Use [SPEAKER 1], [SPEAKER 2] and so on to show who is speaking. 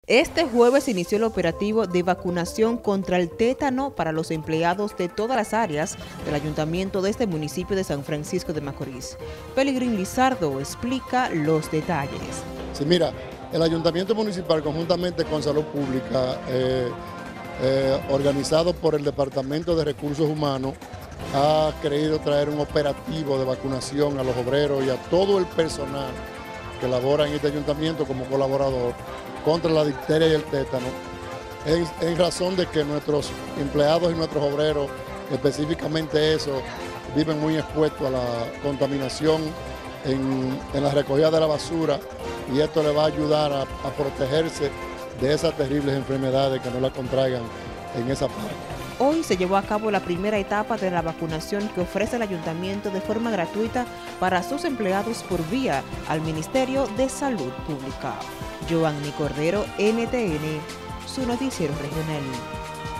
[SPEAKER 1] Este jueves inició el operativo de vacunación contra el tétano para los empleados de todas las áreas del ayuntamiento de este municipio de San Francisco de Macorís. Pelegrín Lizardo explica los detalles.
[SPEAKER 2] Sí, mira, el ayuntamiento municipal conjuntamente con Salud Pública, organizado por el Departamento de Recursos Humanos, ha querido traer un operativo de vacunación a los obreros y a todo el personal que labora en este ayuntamiento como colaborador contra la difteria y el tétano, en razón de que nuestros empleados y nuestros obreros, específicamente esos, viven muy expuestos a la contaminación en la recogida de la basura, y esto le va a ayudar a protegerse de esas terribles enfermedades que no la contraigan en esa parte.
[SPEAKER 1] Hoy se llevó a cabo la primera etapa de la vacunación que ofrece el ayuntamiento de forma gratuita para sus empleados por vía al Ministerio de Salud Pública. Joanny Cordero, NTN, su noticiero regional.